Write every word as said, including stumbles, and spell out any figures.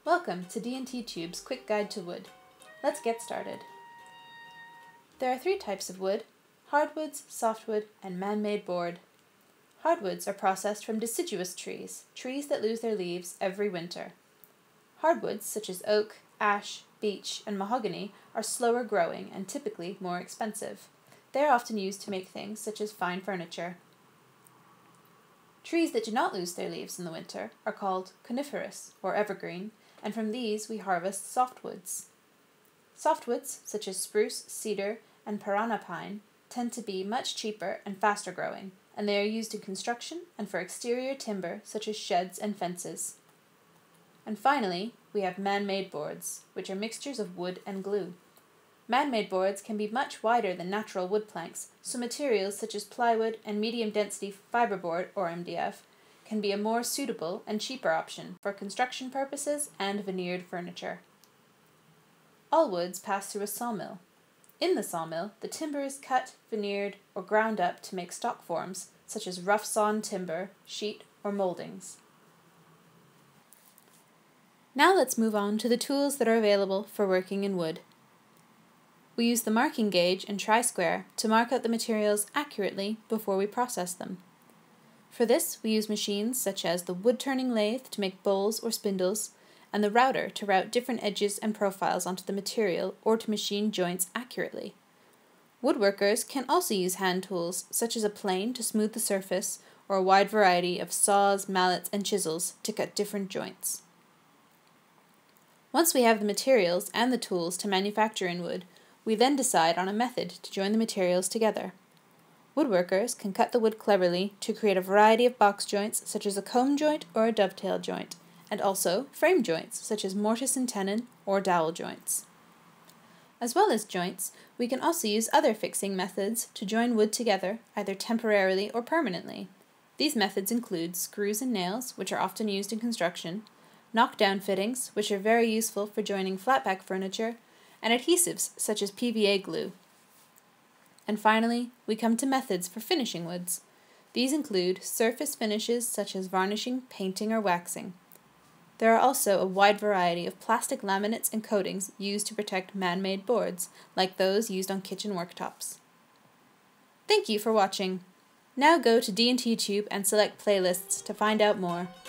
Welcome to D and T Tube's Quick Guide to Wood. Let's get started. There are three types of wood: hardwoods, softwood, and man-made board. Hardwoods are processed from deciduous trees, trees that lose their leaves every winter. Hardwoods, such as oak, ash, beech, and mahogany, are slower growing and typically more expensive. They are often used to make things such as fine furniture. Trees that do not lose their leaves in the winter are called coniferous or evergreen, and from these we harvest softwoods. Softwoods, such as spruce, cedar, and piranha pine, tend to be much cheaper and faster growing, and they are used in construction and for exterior timber such as sheds and fences. And finally, we have man-made boards, which are mixtures of wood and glue. Man-made boards can be much wider than natural wood planks, so materials such as plywood and medium-density fiberboard, or M D F, can be a more suitable and cheaper option for construction purposes and veneered furniture. All woods pass through a sawmill. In the sawmill, the timber is cut, veneered, or ground up to make stock forms, such as rough-sawn timber, sheet, or moldings. Now let's move on to the tools that are available for working in wood. We use the marking gauge and tri-square to mark out the materials accurately before we process them. For this, we use machines such as the wood-turning lathe to make bowls or spindles, and the router to route different edges and profiles onto the material or to machine joints accurately. Woodworkers can also use hand tools such as a plane to smooth the surface, or a wide variety of saws, mallets, and chisels to cut different joints. Once we have the materials and the tools to manufacture in wood, we then decide on a method to join the materials together. Woodworkers can cut the wood cleverly to create a variety of box joints such as a comb joint or a dovetail joint, and also frame joints such as mortise and tenon or dowel joints. As well as joints, we can also use other fixing methods to join wood together, either temporarily or permanently. These methods include screws and nails, which are often used in construction, knockdown fittings, which are very useful for joining flatback furniture, and adhesives such as P V A glue. And finally, we come to methods for finishing woods. These include surface finishes such as varnishing, painting, or waxing. There are also a wide variety of plastic laminates and coatings used to protect man-made boards, like those used on kitchen worktops. Thank you for watching. Now go to D and T Tube and select playlists to find out more.